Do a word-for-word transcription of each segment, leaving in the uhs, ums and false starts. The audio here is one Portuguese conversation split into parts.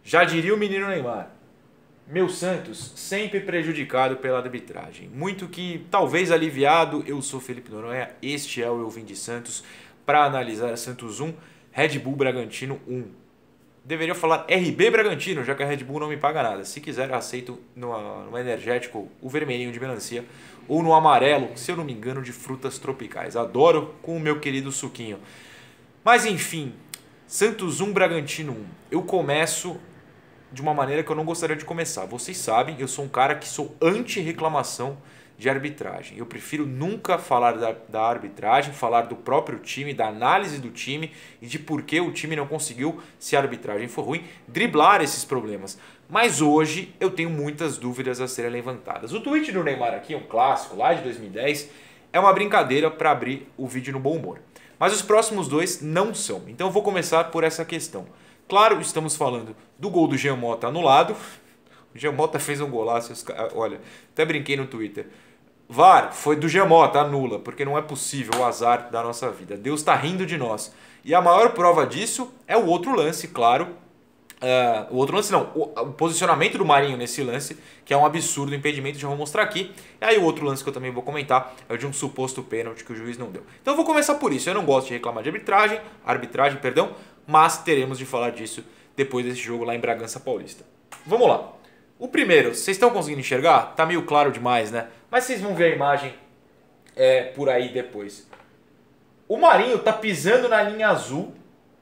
Já diria o menino Neymar. Meu Santos sempre prejudicado pela arbitragem. Muito que, talvez aliviado, eu sou Felipe Noronha, este é o Eu Vim de Santos, para analisar Santos um, Red Bull Bragantino um. Deveria falar R B Bragantino, já que a Red Bull não me paga nada. Se quiser, eu aceito no, no energético o vermelhinho de melancia ou no amarelo, se eu não me engano, de frutas tropicais. Adoro com o meu querido suquinho. Mas enfim, Santos um, Bragantino um. Eu começo de uma maneira que eu não gostaria de começar. Vocês sabem, eu sou um cara que sou anti-reclamação de arbitragem. Eu prefiro nunca falar da, da arbitragem, falar do próprio time, da análise do time e de por que o time não conseguiu, se a arbitragem for ruim, driblar esses problemas. Mas hoje eu tenho muitas dúvidas a serem levantadas. O tweet do Neymar aqui, um clássico lá de dois mil e dez, é uma brincadeira para abrir o vídeo no bom humor. Mas os próximos dois não são. Então eu vou começar por essa questão. Claro, estamos falando do gol do Jean Mota anulado. O Jean Mota fez um golaço. Olha, até brinquei no Twitter. V A R, foi do Jean Mota, anula, porque não é possível o azar da nossa vida. Deus está rindo de nós. E a maior prova disso é o outro lance, claro. Uh, o outro lance não, o, o posicionamento do Marinho nesse lance, que é um absurdo, impedimento, já vou mostrar aqui. E aí o outro lance que eu também vou comentar é o de um suposto pênalti que o juiz não deu. Então eu vou começar por isso. Eu não gosto de reclamar de arbitragem, arbitragem, perdão, mas teremos de falar disso depois desse jogo lá em Bragança Paulista. Vamos lá. O primeiro, vocês estão conseguindo enxergar? Tá meio claro demais, né? Mas vocês vão ver a imagem é, por aí depois. O Marinho tá pisando na linha azul,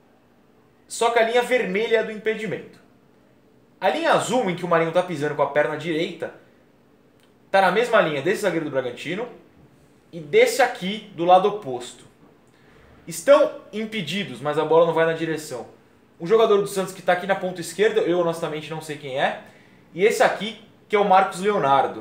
só que a linha vermelha é do impedimento. A linha azul em que o Marinho tá pisando com a perna direita tá na mesma linha desse zagueiro do Bragantino e desse aqui do lado oposto. Estão impedidos, mas a bola não vai na direção. Um jogador do Santos que está aqui na ponta esquerda, eu honestamente não sei quem é, e esse aqui que é o Marcos Leonardo.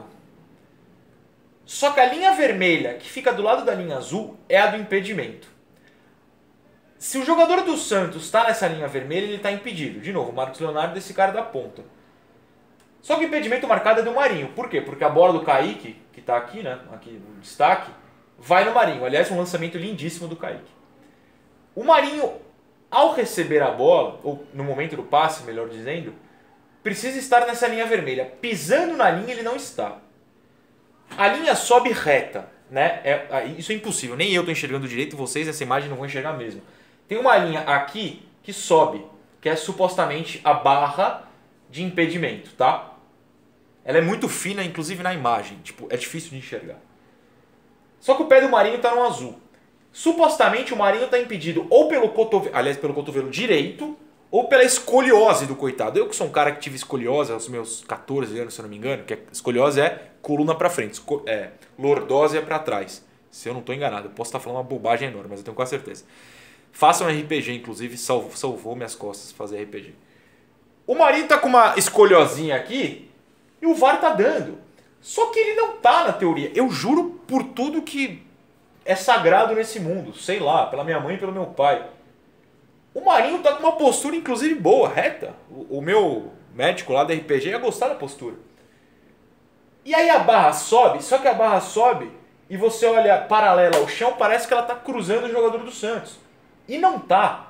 Só que a linha vermelha que fica do lado da linha azul é a do impedimento. Se o jogador do Santos está nessa linha vermelha, ele está impedido. De novo, o Marcos Leonardo desse cara da ponta. Só que o impedimento marcado é do Marinho. Por quê? Porque a bola do Kaique, que está aqui, né, aqui no destaque, vai no Marinho. Aliás, um lançamento lindíssimo do Kaique. O Marinho, ao receber a bola, ou no momento do passe, melhor dizendo, precisa estar nessa linha vermelha. Pisando na linha, ele não está. A linha sobe reta, né? É, isso é impossível. Nem eu estou enxergando direito, vocês nessa imagem não vão enxergar mesmo. Tem uma linha aqui que sobe, que é supostamente a barra de impedimento, tá? Ela é muito fina, inclusive na imagem. Tipo, é difícil de enxergar. Só que o pé do Marinho está no azul. Supostamente o Marinho está impedido ou pelo cotovelo, aliás, pelo cotovelo direito, ou pela escoliose do coitado. Eu que sou um cara que tive escoliose aos meus catorze anos, se eu não me engano, que escoliose é coluna para frente, é, lordose é para trás. Se eu não estou enganado, eu posso estar falando uma bobagem enorme, mas eu tenho quase certeza. Façam R P G, inclusive, salvou, salvou minhas costas fazer R P G. O Marinho está com uma escoliosinha aqui e o V A R está dando. Só que ele não está na teoria. Eu juro por tudo que é sagrado nesse mundo, sei lá, pela minha mãe e pelo meu pai. O Marinho tá com uma postura, inclusive, boa, reta. O, o meu médico lá da R P G ia gostar da postura. E aí a barra sobe, só que a barra sobe e você olha paralela ao chão, parece que ela tá cruzando o jogador do Santos. E não tá.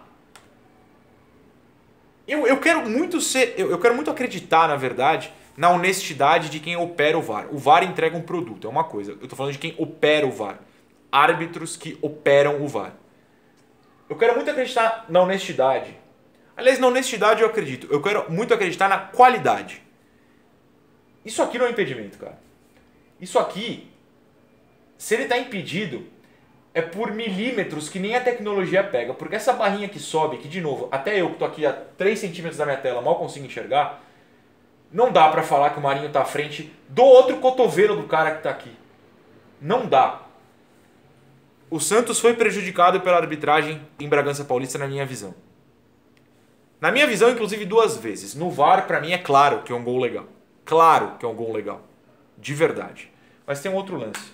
Eu, eu quero muito ser, eu, eu quero muito acreditar, na verdade, na honestidade de quem opera o V A R. O V A R entrega um produto, é uma coisa. Eu tô falando de quem opera o V A R. Árbitros que operam o V A R. Eu quero muito acreditar na honestidade. Aliás, na honestidade eu acredito. Eu quero muito acreditar na qualidade. Isso aqui não é impedimento, cara. Isso aqui, se ele está impedido, é por milímetros que nem a tecnologia pega. Porque essa barrinha que sobe, que de novo, até eu que estou aqui a três centímetros da minha tela, mal consigo enxergar, não dá para falar que o Marinho está à frente do outro cotovelo do cara que está aqui. Não dá. O Santos foi prejudicado pela arbitragem em Bragança Paulista, na minha visão. Na minha visão, inclusive, duas vezes. No V A R, pra mim, é claro que é um gol legal. Claro que é um gol legal. De verdade. Mas tem um outro lance.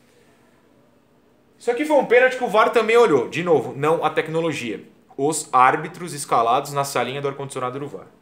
Isso aqui foi um pênalti que o V A R também olhou. De novo, não a tecnologia. Os árbitros escalados na salinha do ar-condicionado do V A R.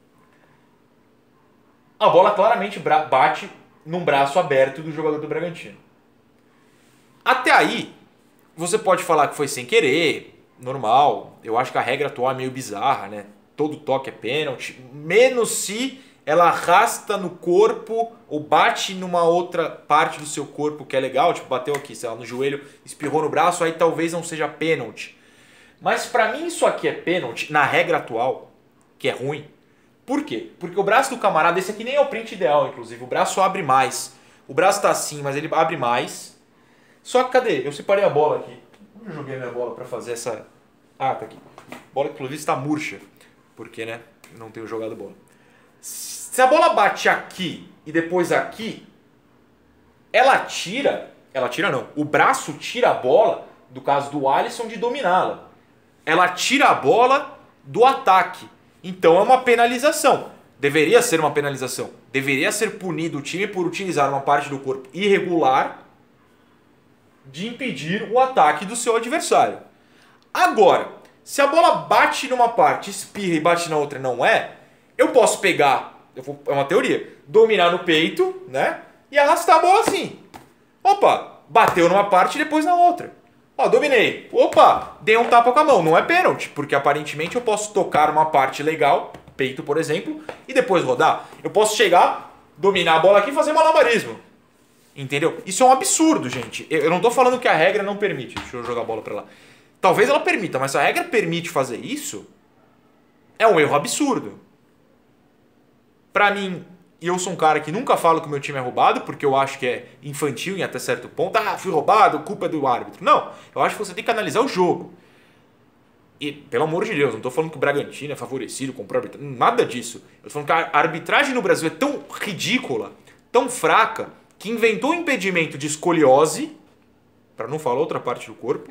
A bola claramente bate num braço aberto do jogador do Bragantino. Até aí, você pode falar que foi sem querer, normal. Eu acho que a regra atual é meio bizarra, né? todo toque é pênalti, menos se ela arrasta no corpo ou bate numa outra parte do seu corpo que é legal, tipo bateu aqui, sei lá, no joelho, espirrou no braço, aí talvez não seja pênalti. Mas pra mim isso aqui é pênalti na regra atual, que é ruim. Por quê? Porque o braço do camarada, esse aqui nem é o print ideal, inclusive, o braço abre mais. O braço tá assim, mas ele abre mais. Só que cadê? Eu separei a bola aqui. Onde eu joguei a minha bola pra fazer essa... Ah, tá aqui. A bola que pelo visto tá murcha, porque, né, eu não tenho jogado bola. Se a bola bate aqui e depois aqui, ela tira, ela tira não, o braço tira a bola, do caso do Alisson, de dominá-la. Ela tira a bola do ataque. Então é uma penalização. Deveria ser uma penalização. Deveria ser punido o time por utilizar uma parte do corpo irregular de impedir o ataque do seu adversário. Agora, se a bola bate numa parte, espirra e bate na outra e não é, eu posso pegar, eu vou, é uma teoria, dominar no peito, né? E arrastar a bola assim. Opa, bateu numa parte e depois na outra. Ó, dominei. Opa, dei um tapa com a mão. Não é pênalti, porque aparentemente eu posso tocar uma parte legal, peito, por exemplo, e depois rodar. Eu posso chegar, dominar a bola aqui e fazer malabarismo. Entendeu? Isso é um absurdo, gente. Eu não tô falando que a regra não permite. Deixa eu jogar a bola pra lá. Talvez ela permita, mas se a regra permite fazer isso, é um erro absurdo. Pra mim, e eu sou um cara que nunca falo que o meu time é roubado, porque eu acho que é infantil em até certo ponto. Ah, fui roubado, culpa é do árbitro. Não, eu acho que você tem que analisar o jogo. E, pelo amor de Deus, não tô falando que o Bragantino é favorecido, comprou arbitragem, nada disso. Eu tô falando que a arbitragem no Brasil é tão ridícula, tão fraca, que inventou impedimento de escoliose, para não falar outra parte do corpo,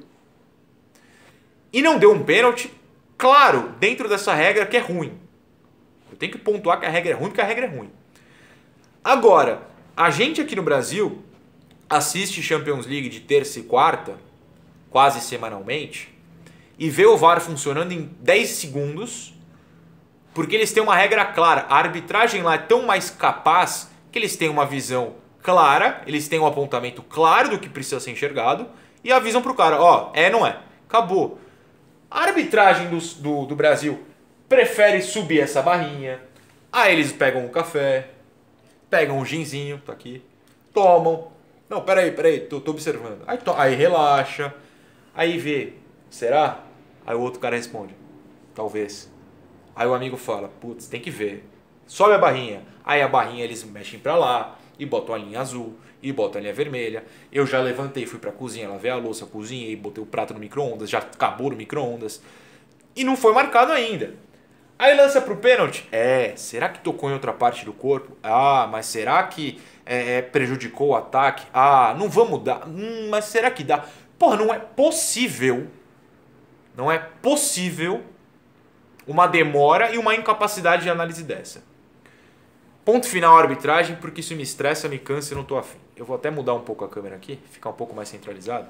e não deu um pênalti, claro, dentro dessa regra que é ruim. Eu tenho que pontuar que a regra é ruim, porque a regra é ruim. Agora, a gente aqui no Brasil assiste Champions League de terça e quarta, quase semanalmente, e vê o V A R funcionando em dez segundos, porque eles têm uma regra clara. A arbitragem lá é tão mais capaz que eles têm uma visão clara, eles têm um apontamento claro do que precisa ser enxergado, e avisam pro cara, ó, é, não é, acabou. A arbitragem do, do, do Brasil prefere subir essa barrinha, aí eles pegam um café, pegam um ginzinho, tá aqui, tomam, não, peraí, peraí, tô, tô observando, aí, to, aí relaxa, aí vê, será? Aí o outro cara responde, talvez. Aí o amigo fala, putz, tem que ver, sobe a barrinha, aí a barrinha eles mexem pra lá, e botam a linha azul, e botam a linha vermelha. Eu já levantei, fui pra cozinha, lavei a louça, cozinhei, botei o prato no micro-ondas, já acabou no micro-ondas. E não foi marcado ainda. Aí lança pro pênalti. É, será que tocou em outra parte do corpo? Ah, mas será que é, prejudicou o ataque? Ah, não vamos dar. Hum, mas será que dá? Porra, não é possível. Não é possível uma demora e uma incapacidade de análise dessa. Ponto final a arbitragem, porque isso me estressa, me cansa e não tô afim. Eu vou até mudar um pouco a câmera aqui, ficar um pouco mais centralizado.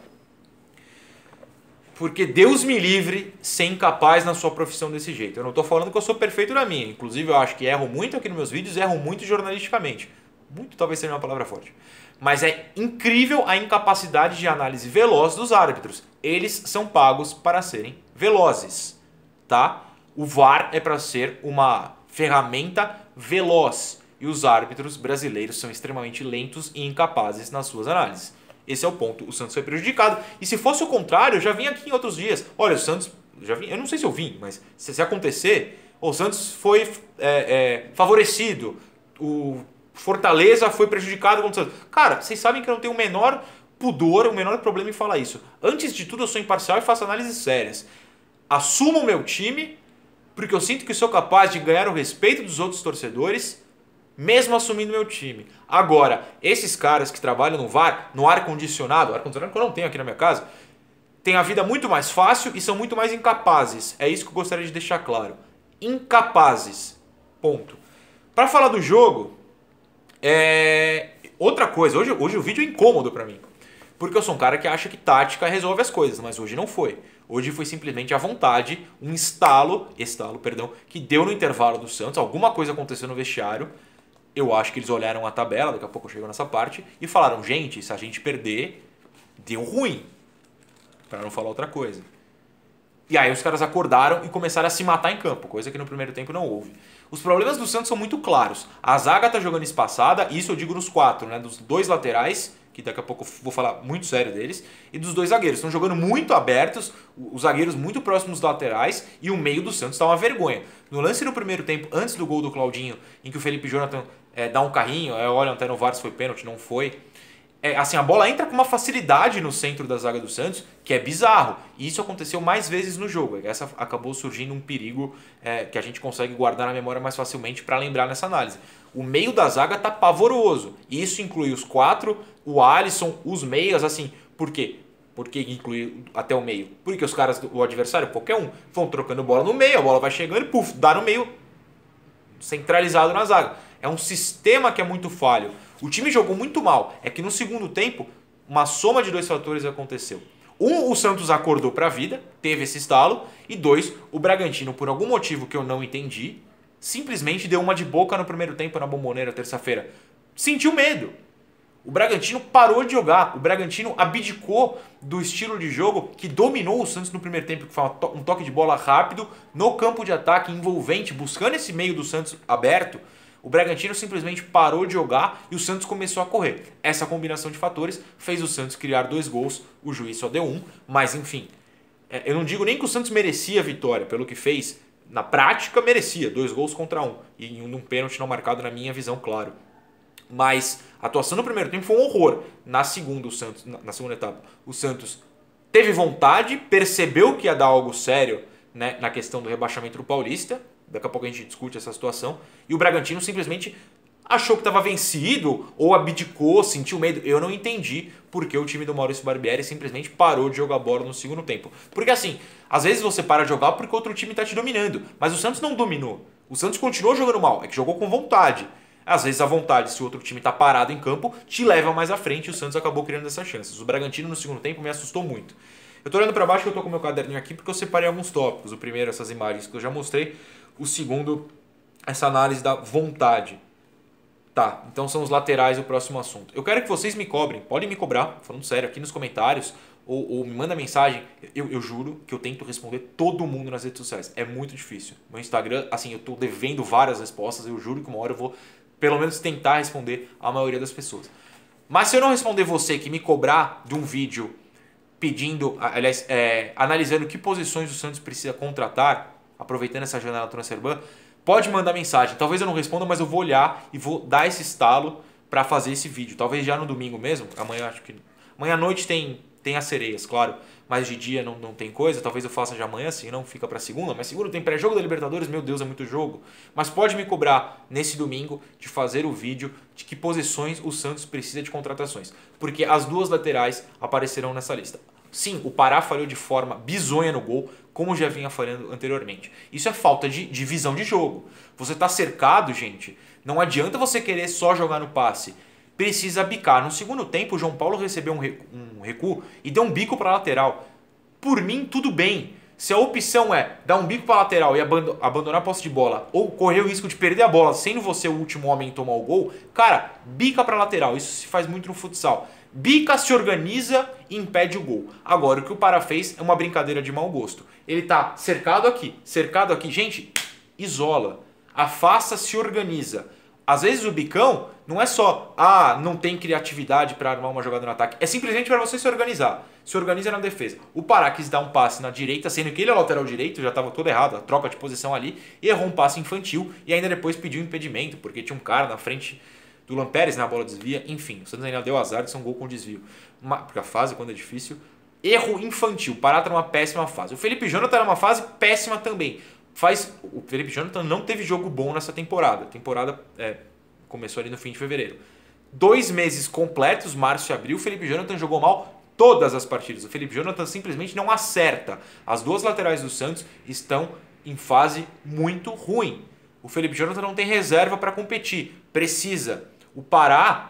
Porque Deus me livre ser incapaz na sua profissão desse jeito. Eu não tô falando que eu sou perfeito na minha. Inclusive eu acho que erro muito aqui nos meus vídeos, erro muito jornalisticamente. Muito talvez seja uma palavra forte. Mas é incrível a incapacidade de análise veloz dos árbitros. Eles são pagos para serem velozes, tá? O V A R é para ser uma ferramenta veloz. E os árbitros brasileiros são extremamente lentos e incapazes nas suas análises. Esse é o ponto. O Santos foi prejudicado. E se fosse o contrário, eu já vim aqui em outros dias. Olha, o Santos... já vim, eu não sei se eu vim, mas se, se acontecer, o Santos foi é, é, favorecido. O Fortaleza foi prejudicado contra o Santos. Cara, vocês sabem que eu não tenho o menor pudor, o menor problema em falar isso. Antes de tudo, eu sou imparcial e faço análises sérias. Assumo o meu time, porque eu sinto que sou capaz de ganhar o respeito dos outros torcedores, mesmo assumindo meu time. Agora, esses caras que trabalham no V A R, no ar-condicionado, ar-condicionado que eu não tenho aqui na minha casa, têm a vida muito mais fácil e são muito mais incapazes. É isso que eu gostaria de deixar claro. Incapazes. Ponto. Para falar do jogo, é... outra coisa, hoje, hoje o vídeo é incômodo para mim. Porque eu sou um cara que acha que tática resolve as coisas, mas hoje não foi. Hoje foi simplesmente a vontade, um estalo, estalo, perdão, que deu no intervalo do Santos, alguma coisa aconteceu no vestiário. Eu acho que eles olharam a tabela, daqui a pouco eu chego nessa parte, e falaram, gente, se a gente perder, deu ruim. Para não falar outra coisa. E aí os caras acordaram e começaram a se matar em campo, coisa que no primeiro tempo não houve. Os problemas do Santos são muito claros. A zaga tá jogando espaçada, isso eu digo nos quatro, né? Dos dois laterais, que daqui a pouco eu vou falar muito sério deles, e dos dois zagueiros. Estão jogando muito abertos, os zagueiros muito próximos dos laterais, e o meio do Santos tá uma vergonha. No lance no primeiro tempo, antes do gol do Claudinho, em que o Felipe Jonathan é, dá um carrinho, é, olha, até no V A R se foi pênalti, não foi. É, assim, a bola entra com uma facilidade no centro da zaga do Santos, que é bizarro. E isso aconteceu mais vezes no jogo. Essa acabou surgindo um perigo é, que a gente consegue guardar na memória mais facilmente para lembrar nessa análise. O meio da zaga tá pavoroso. E isso inclui os quatro, o Alisson, os meias, assim. Por quê? Por que inclui até o meio? Porque os caras, o adversário, qualquer um, vão trocando bola no meio, a bola vai chegando e puf, dá no meio centralizado na zaga. É um sistema que é muito falho. O time jogou muito mal. É que no segundo tempo, uma soma de dois fatores aconteceu. Um, o Santos acordou para a vida, teve esse estalo. E dois, o Bragantino, por algum motivo que eu não entendi, simplesmente deu uma de boca no primeiro tempo na Bombonera, terça-feira. Sentiu medo. O Bragantino parou de jogar. O Bragantino abdicou do estilo de jogo que dominou o Santos no primeiro tempo, que foi um toque de bola rápido, no campo de ataque, envolvente, buscando esse meio do Santos aberto. O Bragantino simplesmente parou de jogar e o Santos começou a correr. Essa combinação de fatores fez o Santos criar dois gols, o juiz só deu um, mas enfim. Eu não digo nem que o Santos merecia a vitória pelo que fez, na prática merecia, dois gols contra um. E um pênalti não marcado na minha visão, claro. Mas a atuação no primeiro tempo foi um horror. Na segunda, o Santos, na segunda etapa, o Santos teve vontade, percebeu que ia dar algo sério, né, na questão do rebaixamento do Paulista. Daqui a pouco a gente discute essa situação. E o Bragantino simplesmente achou que estava vencido ou abdicou, sentiu medo. Eu não entendi porque o time do Maurício Barbieri simplesmente parou de jogar bola no segundo tempo. Porque assim, às vezes você para de jogar porque outro time está te dominando. Mas o Santos não dominou. O Santos continuou jogando mal, é que jogou com vontade. Às vezes a vontade, se o outro time está parado em campo, te leva mais à frente e o Santos acabou criando essas chances. O Bragantino no segundo tempo me assustou muito. Eu tô olhando para baixo, eu tô com o meu caderninho aqui porque eu separei alguns tópicos. O primeiro, essas imagens que eu já mostrei. O segundo, essa análise da vontade. Tá, então são os laterais o próximo assunto. Eu quero que vocês me cobrem, podem me cobrar, falando sério, aqui nos comentários, ou, ou me manda mensagem. Eu, eu juro que eu tento responder todo mundo nas redes sociais. É muito difícil. Meu Instagram, assim, eu tô devendo várias respostas, eu juro que uma hora eu vou, pelo menos, tentar responder a maioria das pessoas. Mas se eu não responder você que me cobrar de um vídeo pedindo, aliás, é, analisando que posições o Santos precisa contratar, aproveitando essa janela Transferban, pode mandar mensagem. Talvez eu não responda, mas eu vou olhar e vou dar esse estalo para fazer esse vídeo. Talvez já no domingo mesmo. Amanhã acho que amanhã à noite tem tem as sereias, claro. Mas de dia não, não tem coisa. Talvez eu faça já amanhã, assim não fica para segunda. Mas segunda tem pré-jogo da Libertadores. Meu Deus, é muito jogo. Mas pode me cobrar nesse domingo de fazer o vídeo de que posições o Santos precisa de contratações. Porque as duas laterais aparecerão nessa lista. Sim, o Pará falhou de forma bizonha no gol, como já vinha falhando anteriormente. Isso é falta de, de visão de jogo. Você está cercado, gente. Não adianta você querer só jogar no passe. Precisa bicar. No segundo tempo, o João Paulo recebeu um recuo, um recuo e deu um bico para a lateral. Por mim, tudo bem. Se a opção é dar um bico para a lateral e abandonar a posse de bola ou correr o risco de perder a bola sendo você o último homem em tomar o gol, cara, bica para a lateral. Isso se faz muito no futsal. Bica, se organiza e impede o gol. Agora, o que o Pará fez é uma brincadeira de mau gosto. Ele tá cercado aqui, cercado aqui. Gente, isola. Afasta, se organiza. Às vezes o bicão não é só, ah, não tem criatividade para armar uma jogada no ataque. É simplesmente para você se organizar. Se organiza na defesa. O Pará quis dar um passe na direita, sendo que ele é lateral direito, já estava todo errado, a troca de posição ali, e errou um passe infantil e ainda depois pediu impedimento, porque tinha um cara na frente do Lampérez, na bola desvia, enfim. O Santos ainda deu azar de ser um gol com desvio. Uma, porque a fase, quando é difícil, erro infantil. O Pará tá numa péssima fase. O Felipe Jonathan tá numa fase péssima também. Faz, o Felipe Jonathan não teve jogo bom nessa temporada. A temporada é, começou ali no fim de fevereiro. Dois meses completos, março e abril, o Felipe Jonathan jogou mal todas as partidas. O Felipe Jonathan simplesmente não acerta. As duas laterais do Santos estão em fase muito ruim. O Felipe Jonathan não tem reserva para competir. Precisa. O Pará,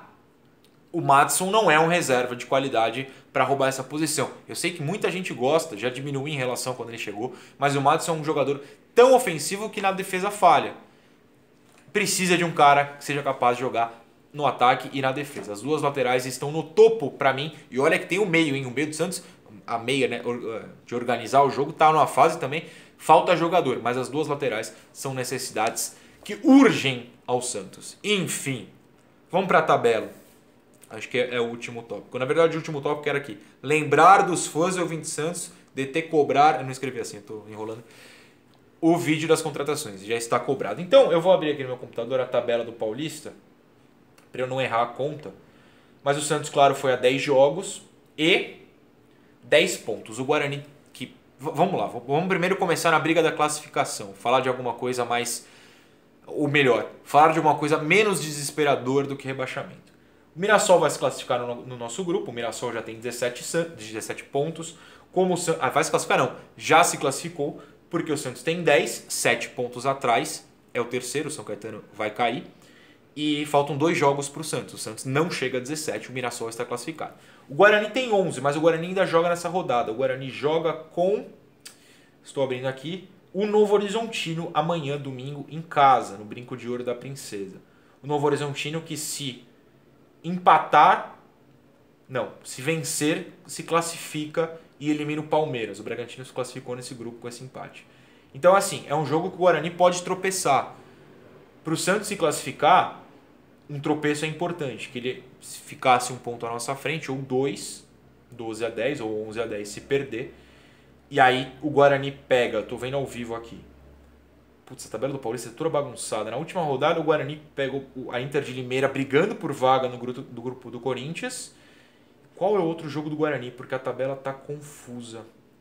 o Madison não é um reserva de qualidade para roubar essa posição. Eu sei que muita gente gosta, já diminuiu em relação quando ele chegou, mas o Madison é um jogador tão ofensivo que na defesa falha. Precisa de um cara que seja capaz de jogar no ataque e na defesa. As duas laterais estão no topo para mim. E olha que tem o meio, hein? O meio do Santos, a meia, né, de organizar o jogo, está numa fase também, falta jogador, mas as duas laterais são necessidades que urgem ao Santos. Enfim, vamos para a tabela. Acho que é, é o último tópico. Na verdade, o último tópico era aqui. Lembrar dos fãs do Ouvinte Santos de ter cobrar... Eu não escrevi assim, estou enrolando. O vídeo das contratações. Já está cobrado. Então, eu vou abrir aqui no meu computador a tabela do Paulista, para eu não errar a conta. Mas o Santos, claro, foi a dez jogos e dez pontos. O Guarani... que Vamos lá, vamos primeiro começar na briga da classificação. Falar de alguma coisa mais... Ou melhor, falar de uma coisa menos desesperadora do que rebaixamento. O Mirassol vai se classificar no, no nosso grupo. O Mirassol já tem dezessete, dezessete pontos. Como o Santos, ah, vai se classificar não, já se classificou, porque o Santos tem dez, sete pontos atrás. É o terceiro, o São Caetano vai cair. E faltam dois jogos para o Santos. O Santos não chega a dezessete, o Mirassol está classificado. O Guarani tem onze, mas o Guarani ainda joga nessa rodada. O Guarani joga com... Estou abrindo aqui... O Novo Horizontino amanhã, domingo, em casa, no Brinco de Ouro da Princesa. O Novo Horizontino que se empatar, não, se vencer, se classifica e elimina o Palmeiras. O Bragantino se classificou nesse grupo com esse empate. Então, assim, é um jogo que o Guarani pode tropeçar. Para o Santos se classificar, um tropeço é importante, que ele ficasse um ponto à nossa frente, ou dois, doze a dez, ou onze a dez se perder. E aí o Guarani pega, tô vendo ao vivo aqui. Putz, a tabela do Paulista é toda bagunçada. Na última rodada o Guarani pega a Inter de Limeira brigando por vaga no grupo do, grupo do Corinthians. Qual é o outro jogo do Guarani? Porque a tabela tá confusa.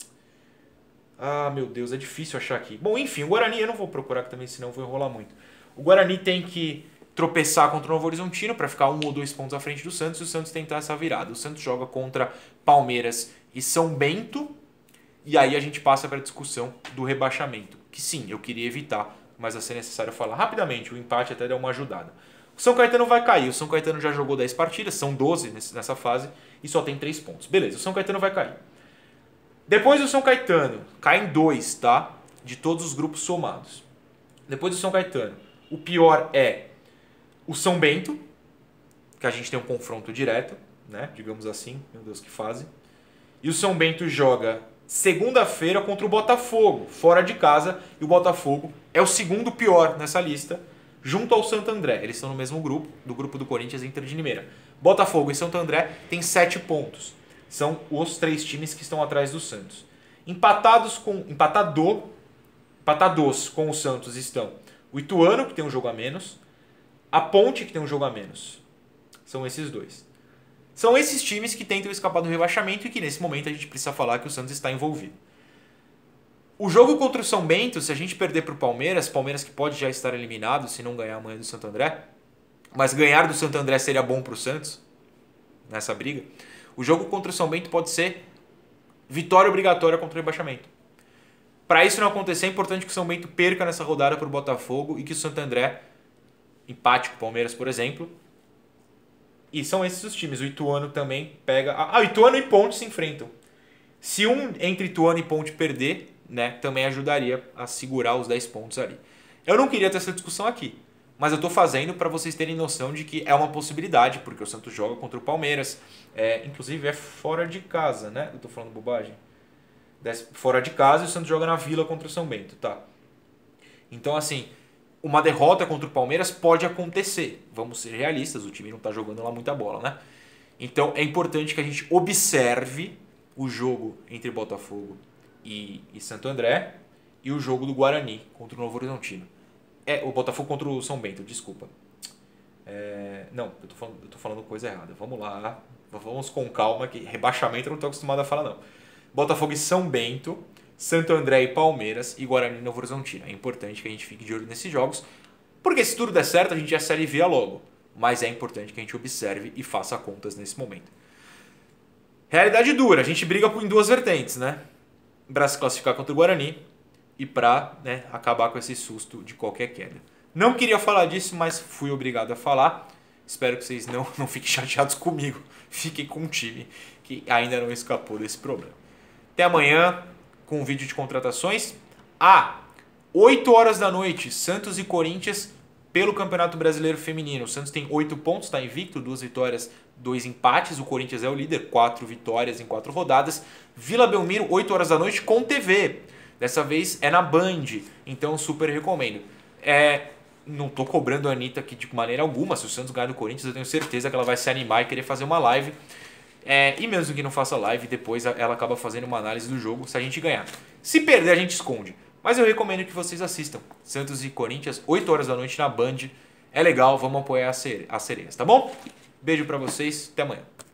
Ah, meu Deus, é difícil achar aqui. Bom, enfim, o Guarani, eu não vou procurar aqui também, senão eu vou enrolar muito. O Guarani tem que tropeçar contra o Novo Horizontino para ficar um ou dois pontos à frente do Santos e o Santos tentar essa virada. O Santos joga contra Palmeiras e São Bento. E aí a gente passa para a discussão do rebaixamento, que sim, eu queria evitar, mas vai ser necessário falar rapidamente, o empate até deu uma ajudada. O São Caetano vai cair, o São Caetano já jogou dez partidas, são doze nessa fase e só tem três pontos. Beleza, o São Caetano vai cair. Depois do São Caetano, cai em dois, tá? De todos os grupos somados. Depois do São Caetano, o pior é o São Bento, que a gente tem um confronto direto, né? Digamos assim, meu Deus, que fase. E o São Bento joga... segunda-feira contra o Botafogo, fora de casa, e o Botafogo é o segundo pior nessa lista, junto ao Santo André. Eles estão no mesmo grupo, do grupo do Corinthians e Inter de Limeira. Botafogo e Santo André têm sete pontos. São os três times que estão atrás do Santos. Empatados com, empatado, empatados com o Santos estão o Ituano, que tem um jogo a menos, a Ponte, que tem um jogo a menos. São esses dois. São esses times que tentam escapar do rebaixamento e que nesse momento a gente precisa falar que o Santos está envolvido. O jogo contra o São Bento, se a gente perder para o Palmeiras, Palmeiras que pode já estar eliminado se não ganhar amanhã do Santo André, mas ganhar do Santo André seria bom para o Santos nessa briga. O jogo contra o São Bento pode ser vitória obrigatória contra o rebaixamento. Para isso não acontecer, é importante que o São Bento perca nessa rodada para o Botafogo e que o Santo André empate com o Palmeiras, por exemplo. E são esses os times. O Ituano também pega... Ah, o Ituano e Ponte se enfrentam. Se um entre Ituano e Ponte perder, né, também ajudaria a segurar os dez pontos ali. Eu não queria ter essa discussão aqui, mas eu estou fazendo para vocês terem noção de que é uma possibilidade, porque o Santos joga contra o Palmeiras. É, inclusive é fora de casa, né? Eu estou falando bobagem. Fora de casa e o Santos joga na Vila contra o São Bento, tá? Então, assim... uma derrota contra o Palmeiras pode acontecer. Vamos ser realistas, o time não está jogando lá muita bola, né? Então é importante que a gente observe o jogo entre Botafogo e, e Santo André e o jogo do Guarani contra o Novo Horizontino. É, o Botafogo contra o São Bento, desculpa. É, não, eu tô, falando, eu tô falando coisa errada. Vamos lá, vamos com calma, que rebaixamento eu não estou acostumado a falar, não. Botafogo e São Bento... Santo André e Palmeiras e Guarani e Novo Horizontino. É importante que a gente fique de olho nesses jogos, porque se tudo der certo a gente já se alivia logo. Mas é importante que a gente observe e faça contas nesse momento. Realidade dura, a gente briga em duas vertentes, né? Para se classificar contra o Guarani e para, né, acabar com esse susto de qualquer queda. Não queria falar disso, mas fui obrigado a falar. Espero que vocês não, não fiquem chateados comigo. Fiquem com o time que ainda não escapou desse problema. Até amanhã com um vídeo de contratações. Ah, oito horas da noite, Santos e Corinthians Pelo Campeonato Brasileiro Feminino, o Santos tem oito pontos, está invicto, duas vitórias, dois empates. O Corinthians é o líder, quatro vitórias em quatro rodadas. Vila Belmiro, oito horas da noite, com T V. Dessa vez é na Band, então super recomendo. É, não tô cobrando a Anitta aqui de maneira alguma. Se o Santos ganhar do Corinthians, eu tenho certeza que ela vai se animar e querer fazer uma live. É, e mesmo que não faça live, depois ela acaba fazendo uma análise do jogo se a gente ganhar. Se perder, a gente esconde. Mas eu recomendo que vocês assistam. Santos e Corinthians, oito horas da noite na Band. É legal, vamos apoiar as sereias, tá bom? Beijo pra vocês, até amanhã.